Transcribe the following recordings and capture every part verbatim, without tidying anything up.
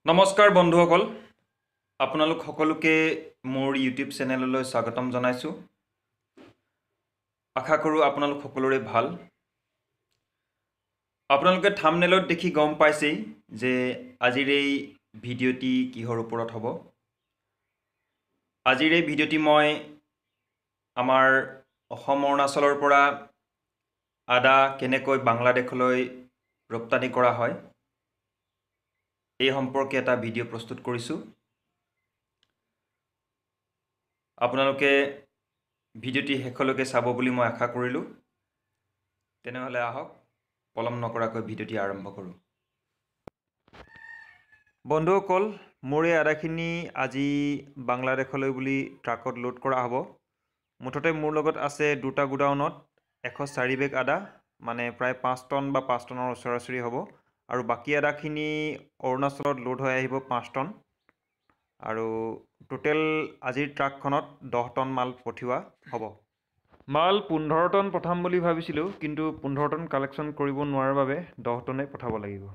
নমস্কাৰ বন্ধুসকল আপোনালোক সকলোকে মোৰ ইউটিউব চেনেললৈ স্বাগতম জনাইছো আশা কৰো আপোনালোক সকলোৰে ভাল আপোনালোকে থাম্বনেলত দেখি গম পাইছেই যে আজিৰ এই ভিডিঅ'টি কিহৰ ওপৰত হ'ব আজিৰ এই ভিডিঅ'টি মই আমাৰ অসম অৰুণাচলৰ পৰা আদা কেনেকৈ বাংলাদেশলৈ ৰপ্তানি কৰা হয় এই সম্পৰ্কে এটা ভিডিঅ' প্ৰস্তুত কৰিছো আপোনালোকে ভিডিঅ'টি শেষলৈকে চাব বুলি মই আশা কৰিলো তেনেহলে আহক পলম নকৰাকৈ ভিডিঅ'টি আৰম্ভ কৰো বন্ধুসকল মোৰ এই আদাখিনি আজি বাংলাদেশলৈ বুলি ট্ৰাকত লোড কৰা হ'ব মুঠতে মোৰ লগত আছে দুটা গুডাউনত এশ চাৰি বেগ আদা মানে প্ৰায় পাঁচ টন বা পাঁচ টনৰ ওচৰা-ওচৰি হ'ব আৰু বাকি আদাখিনি অৰুণাচলত লোড হৈ আহিব পাঁচ টন আৰু টোটেল আজিৰ ট্ৰাকখনত দহ টন মাল পঠিওৱা হ'ব মাল পোন্ধৰ টন পঠাম বুলি ভাবিছিলো কিন্তু পোন্ধৰ টন কালেকশ্যন কৰিব নোৱাৰাৰ বাবে দহ টনে পঠাব লাগিব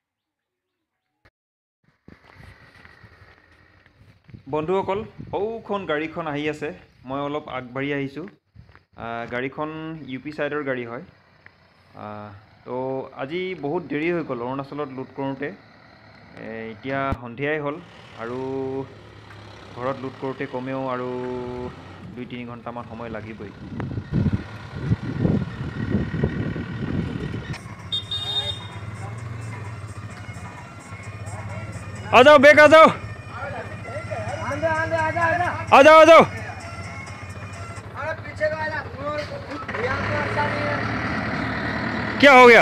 বন্ধুসকল সৌখন গাড়ীখন আহি আছে মই অলপ আগবাঢ়ি আহিছো গাড়ীখন ইউপি সাইডৰ গাড়ী হয় তো আজি বহুত দেৰি হৈ গ'ল অৰুণাচলত লোড কৰোঁতে এতিয়া সন্ধিয়াই হ'ল আৰু ঘৰত লোড কৰোঁতে কমেও আৰু দুই তিনি ঘণ্টামান সময় লাগিবই आ जाओ बेक आ जाओ आ जाओ आ जाओ क्या हो गया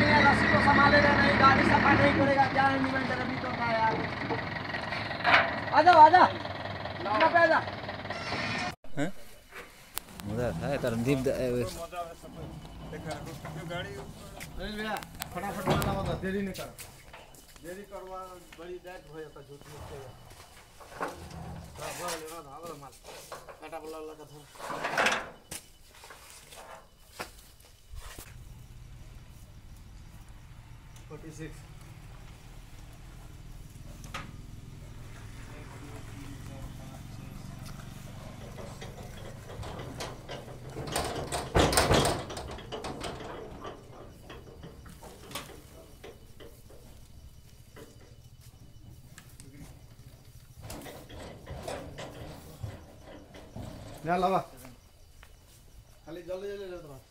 फटाफट देरी नहीं कर देरी करवा बड़ी डेट हो जाता झूठ मूठ के हां बोल लेना धावर माल काटा बोला लगा था छियालीस ना लावा खाली जल्दी जल्दी ले रहा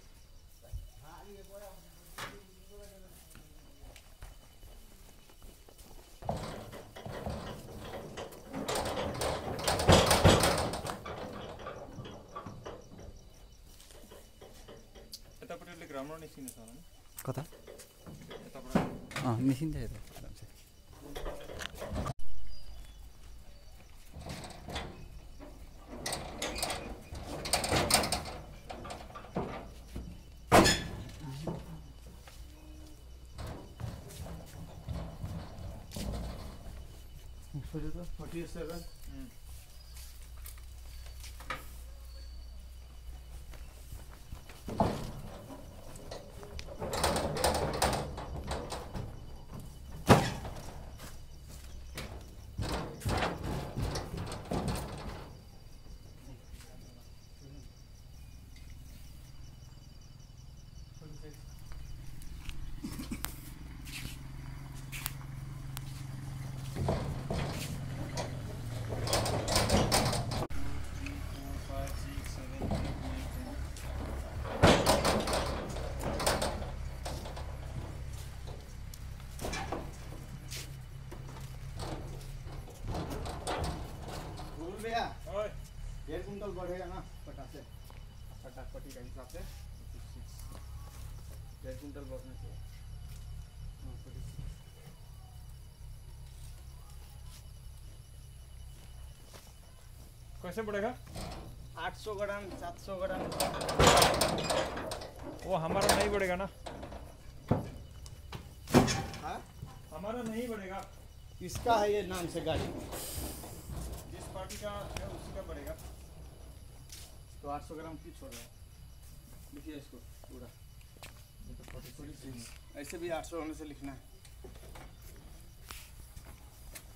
এটা পটেলে গ্রামার মেশিন আছে না কথা এটা পড়া হ্যাঁ মেশিন দেয় তো আরামসে सैंतालीस डेढ़ कुंटल बढ़ेगा ना पटा से पटा पट्टी का हिसाब से डेढ़ कुंटल बढ़ने से कैसे पड़ेगा आठ सौ ग्राम सात सौ ग्राम वो हमारा नहीं बढ़ेगा ना हाँ हमारा नहीं बढ़ेगा इसका है ये नाम से गाड़ी जिस पार्टी का है उसी का बढ़ेगा तो आठ सौ ग्राम क्यों छोड़ रहा है लिखिए इसको पूरा ऐसे भी आठ सौ होने से लिखना है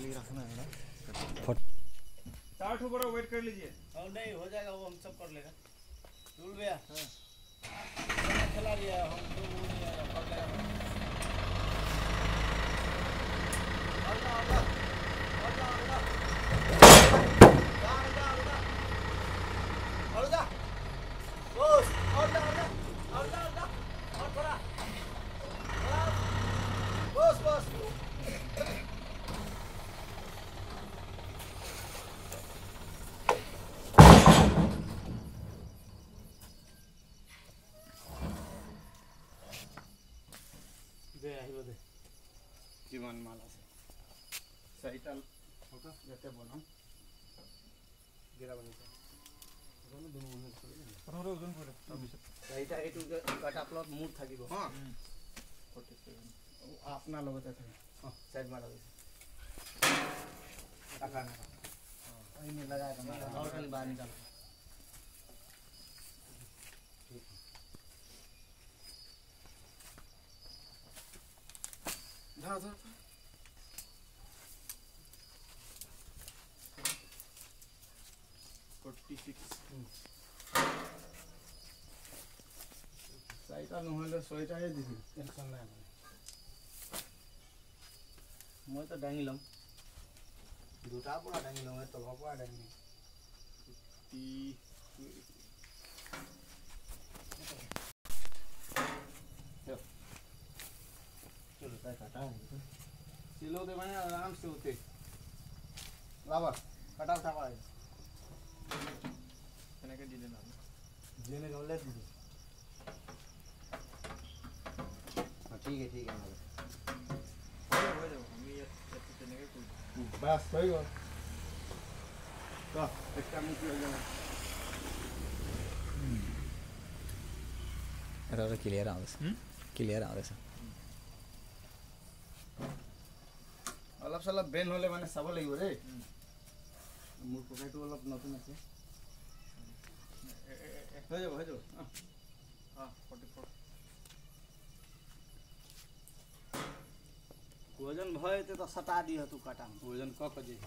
चार ठो बड़ा वेट कर लीजिए। और नहीं हो जाएगा वो हम सब कर लेगा। रूल भैया खिला रही है हम दो वो नहीं आएगा कर लेगा। अल्लाह अल्लाह अल्लाह अल्लाह जा जा जा और जा बस और जा और जा और जा और जा और थोड़ा बस बस दे আহিব দে जीवन माला से साइटल होगा जते बनाम गिरा बनी से दोनों दोनों ओजन करे प्रथम ओजन करे तबिस साइटा एटु काटा प्लस मूड থাকিব हां सैंतालीस अपना लगते थे हां साइड मारा टाका ना हां इने लगा के मारा और कहीं बाहर निकाल धा धा छियालीस साइटा নহলে ছয়টাই দিবি টেনশন নাই মই তো ডাঙি লম দুটা পৰা ডাঙি লম তলৰ পৰা ডাঙি টি चलो काय काटा है सिलो दे मैंने आराम से होते लावा कटा उठा पाए मैंने के दिले ना जेने गले दीजिए हां ठीक है ठीक है हो जाओ हम ये चने के कोई बस सही हो तो एक्स्ट्रा मुझे हो जाना Era clear आउँदैछ क्लियर आउँदैछ अलग सलग बेन होले माने सब লাগিব रे मुर पकाइतो অলপ নতুন আছে हो जाओ हो जाओ हां चौवालीस वजन भए ते तो सटा दियो तू काटा वजन क क जे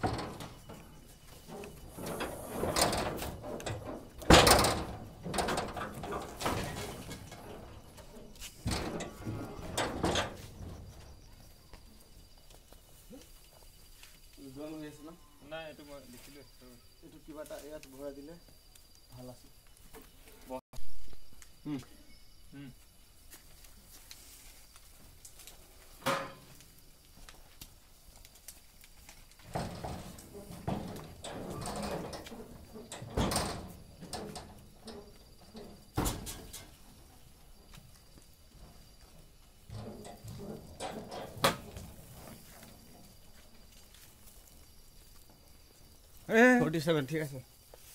दोनों है ना ना एटु म लिखिले एटु किबाटा यात भरा दिले ভাল আছে হুম হুম सैंतालीस ঠিক আছে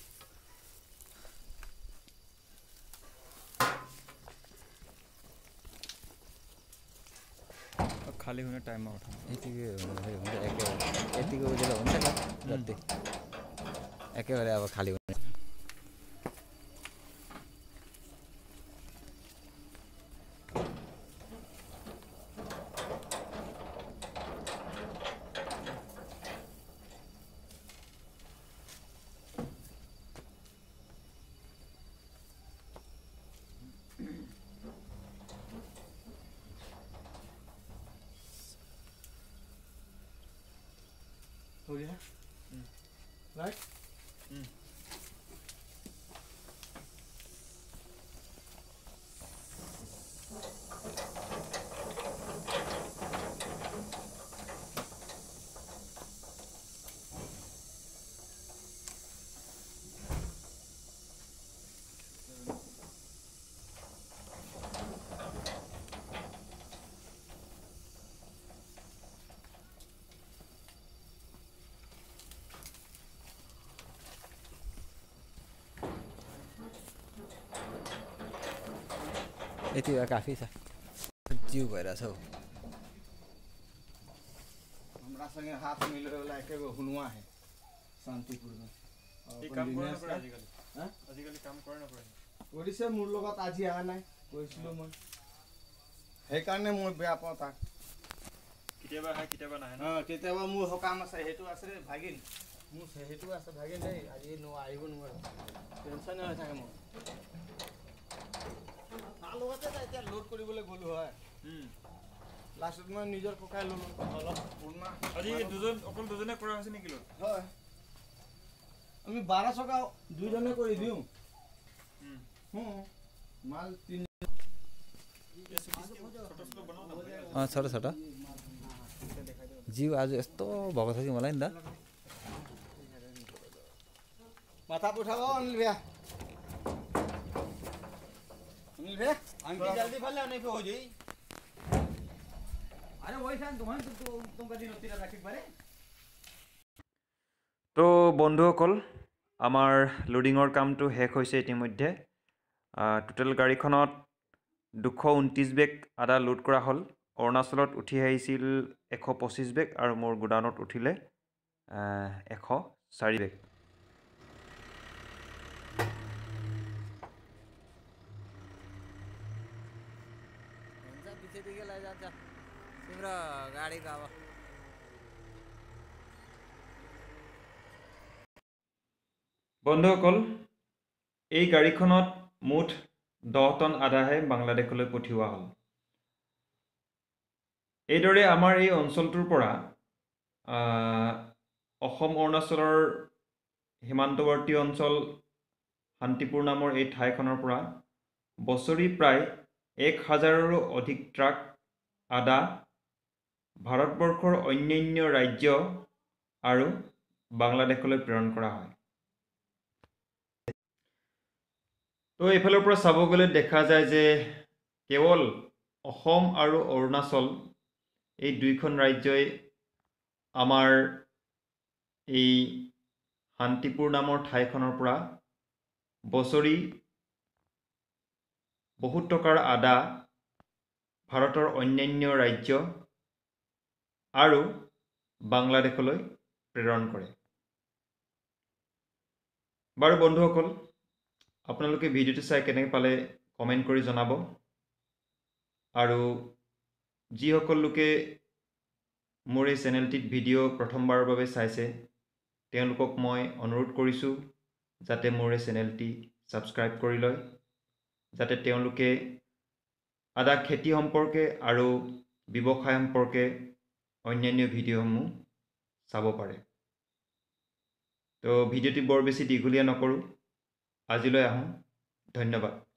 खाली होने टाइम में उठा यतिकै हुन्छ एकै यतिको उजेलो हुन्छ नि जति एकेबारे अब खाली हुन्छ हो गया राइट यति भए काफी छ जिउ भइरहेछ हौ हमरा संगे हाथ मिले वाला एकेगो हुनुआ है शांतिपुर में ये काम करना पड़े आजकल हां आजकल काम करना पड़े ओडिसे मोर লগত আজি আহা নাই কৈছিলো মই সেই কাৰণে মই বেয়া পাওঁ তাক কেতিয়াবা আহে কেতিয়াবা নাহে ন অঁ কেতিয়াবা মোৰ সকাম আছে সেইটো আছে ভাগিন মোৰ সেইটো আছে ভাগিন দেই আজি ন আহিব নোৱাৰো টেনশ্যনে হৈ থাকে মোৰ তাৰ লগতে এতিয়া লোড কৰিবলৈ গ'লো হয় লাষ্টত মই নিজৰ ককাই ল'লো অলপ পুৰণা আজি দুজন অকল দুজনে কৰা হৈছে নেকি লোড হয় আমি বাৰ চকা দুইজনে কৰি দিওঁ মাল তিনি अँ छोटो छोटो जिउ आज यस्तो भएको छ कि मलाई नि त माथा उठाओ अनिल भैया अनिल भैया अंकित जल्दी फल नहीं हो जाई अरे वही सान तुम्हारे तुम तुम कदी नती राखी पारे তো বন্ধুসকল আমাৰ লোডিঙৰ কামটো শেষ হৈছে ইতিমধ্যে টোটেল গাড়ীখনত দুশ ঊনত্ৰিছ বেগ আদা লোড কৰা হ'ল অৰুণাচলত উঠি আহিছিল এশ পঁচিছ বেগ আৰু মোৰ গোডাউনত উঠিলে এশ চাৰি বেগ पिछेदेखि लैजान्छ तिम्रो गाडीको अब বন্ধুসকল এই গাড়ীখনত মুঠ দহ টন আদাহে বাংলাদেশলৈ পঠিওৱা হ'ল এইদৰে আমাৰ এই অঞ্চলটোৰ পৰা অসম অৰুণাচলৰ সীমান্তৱৰ্তী অঞ্চল শান্তিপুৰ নামৰ এই ঠাইখনৰ পৰা বছৰি প্ৰায় এক হাজাৰৰো অধিক ট্ৰাক আদা ভাৰতবৰ্ষৰ অন্যান্য ৰাজ্য আৰু বাংলাদেশলৈ প্ৰেৰণ কৰা হয় তো এইফালৰ পৰা চাব গ'লে দেখা যায় যে কেৱল অসম আৰু অৰুণাচল এই দুইখন ৰাজ্যই আমাৰ এই শান্তিপুৰ নামৰ ঠাইখনৰ পৰা বছৰি বহুত টকাৰ আদা ভাৰতৰ অন্যান্য ৰাজ্য আৰু বাংলাদেশলৈ প্ৰেৰণ কৰে বাৰু বন্ধুসকল আপোনালোকে ভিডিঅ'টো চাই কেনেকৈ পালে কমেণ্ট কৰি জনাব আৰু যিসকল লোকে মোৰ এই চেনেলটিত ভিডিঅ' প্ৰথমবাৰৰ বাবে চাইছে তেওঁলোকক মই অনুৰোধ কৰিছোঁ যাতে মোৰ এই চেনেলটি ছাবস্ক্ৰাইব কৰি লয় যাতে তেওঁলোকে আদা খেতি সম্পৰ্কে আৰু ব্যৱসায় সম্পৰ্কে অন্যান্য ভিডিঅ'সমূহ চাব পাৰে তো ভিডিঅ'টি বৰ বেছি দীঘলীয়া নকৰোঁ আজিলৈ আহোঁ ধন্যবাদ